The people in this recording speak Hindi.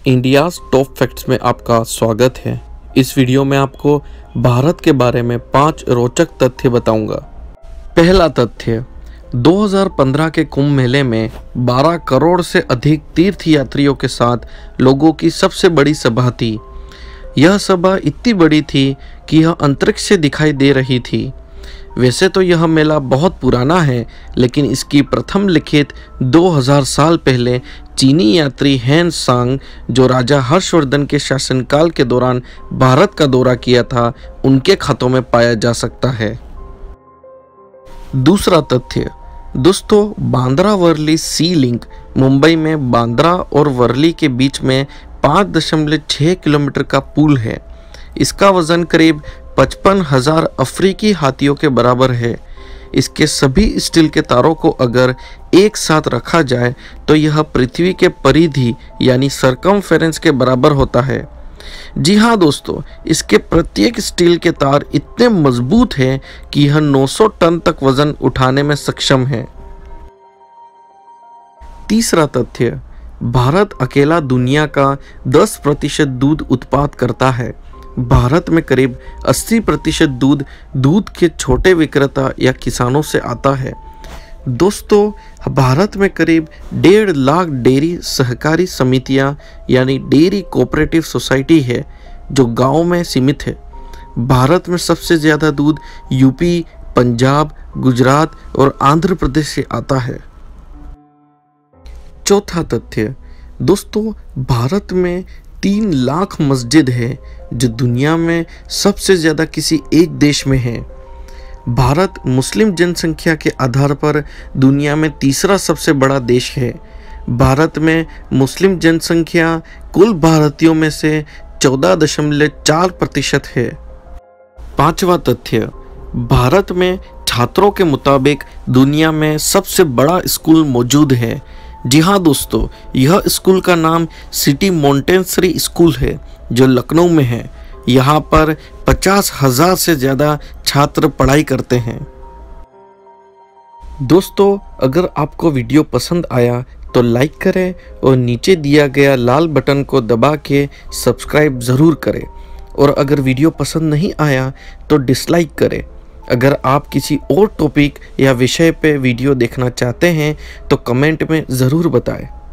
इंडियाज़ टॉप फैक्ट्स में आपका स्वागत है। इस वीडियो में आपको भारत के बारे में 5 रोचक तथ्य बताऊंगा। पहला तथ्य, 2015 के कुंभ मेले में 12 करोड़ से अधिक तीर्थ यात्रियों के साथ लोगों की सबसे बड़ी सभा थी। यह सभा इतनी बड़ी थी कि यह अंतरिक्ष से दिखाई दे रही थी। वैसे तो यह मेला बहुत पुराना है, लेकिन इसकी प्रथम लिखित 2000 साल पहले चीनी यात्री हेन सांग, जो राजा हर्षवर्धन के शासनकाल के दौरान भारत का दौरा किया था, उनके खातों में पाया जा सकता है। दूसरा तथ्य, दोस्तों, बांद्रा वर्ली सी लिंक मुंबई में बांद्रा और वर्ली के बीच में 5.6 किलोमीटर का पुल है। इसका वजन करीब 55,000 अफ्रीकी हाथियों के बराबर है। इसके सभी स्टील के तारों को अगर एक साथ रखा जाए तो यह पृथ्वी के परिधि यानी सरकमफेरेंस के बराबर होता है। जी हाँ दोस्तों, इसके प्रत्येक स्टील के तार इतने मजबूत हैं कि यह 900 टन तक वजन उठाने में सक्षम है। तीसरा तथ्य, भारत अकेला दुनिया का 10% दूध उत्पाद करता है। भारत में करीब 80% दूध के छोटे विक्रेता या किसानों से आता है। दोस्तों, भारत में करीब 1.5 लाख डेयरी सहकारी समितियां यानी डेयरी कोऑपरेटिव सोसाइटी है, जो गांव में सीमित है। भारत में सबसे ज़्यादा दूध यूपी, पंजाब, गुजरात और आंध्र प्रदेश से आता है। चौथा तथ्य, दोस्तों, भारत में 3 लाख मस्जिद है, जो दुनिया में सबसे ज़्यादा किसी एक देश में है। भारत मुस्लिम जनसंख्या के आधार पर दुनिया में तीसरा सबसे बड़ा देश है। भारत में मुस्लिम जनसंख्या कुल भारतीयों में से 14.4% है। पांचवा तथ्य, भारत में छात्रों के मुताबिक दुनिया में सबसे बड़ा स्कूल मौजूद है। जी हाँ दोस्तों, यह स्कूल का नाम सिटी मॉन्टेसरी स्कूल है, जो लखनऊ में है। यहाँ पर 50,000 से ज़्यादा छात्र पढ़ाई करते हैं। दोस्तों, अगर आपको वीडियो पसंद आया तो लाइक करें और नीचे दिया गया लाल बटन को दबा के सब्सक्राइब ज़रूर करें। और अगर वीडियो पसंद नहीं आया तो डिसलाइक करें। अगर आप किसी और टॉपिक या विषय पे वीडियो देखना चाहते हैं तो कमेंट में ज़रूर बताएं।